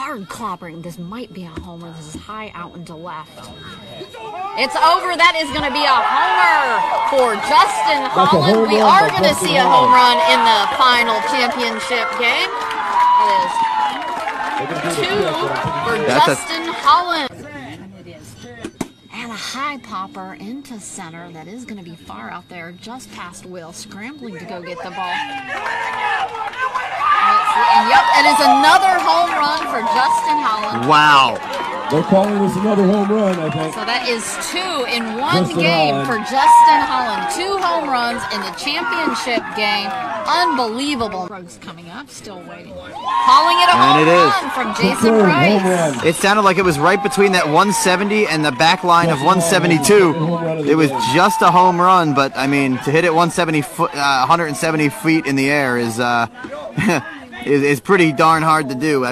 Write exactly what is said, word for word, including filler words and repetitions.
hard clobbering. This might be a homer. This is high out and to left. It's over. That is going to be a homer for Justin Holland. We are going to see a home run in the final championship game. It is two for Justin Holland. And a high popper into center. That is going to be far out there, just past Will, scrambling to go get the ball. And yep, it is another home run for Justin Holland. Wow. They're calling this another home run, I think. So that is two in one Justin game Holland. for Justin Holland. Two home runs in the championship game. Unbelievable. Ruggs coming up, still waiting. Calling it a home And it is. run from Jason Price. It sounded like it was right between that one seventy and the back line of one seventy-two. It was just a home run, but I mean, to hit it one seventy foot, uh, one hundred seventy feet in the air is uh, is, is pretty darn hard to do.